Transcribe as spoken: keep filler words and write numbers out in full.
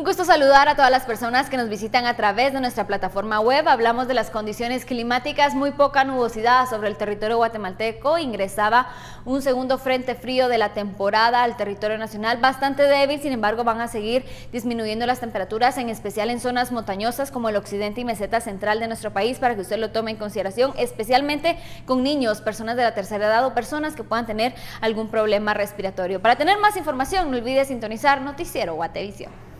Un gusto saludar a todas las personas que nos visitan a través de nuestra plataforma web. Hablamos de las condiciones climáticas, muy poca nubosidad sobre el territorio guatemalteco. Ingresaba un segundo frente frío de la temporada al territorio nacional, bastante débil, sin embargo van a seguir disminuyendo las temperaturas, en especial en zonas montañosas como el occidente y meseta central de nuestro país, para que usted lo tome en consideración, especialmente con niños, personas de la tercera edad o personas que puedan tener algún problema respiratorio. Para tener más información, no olvide sintonizar Noticiero Guatevisión.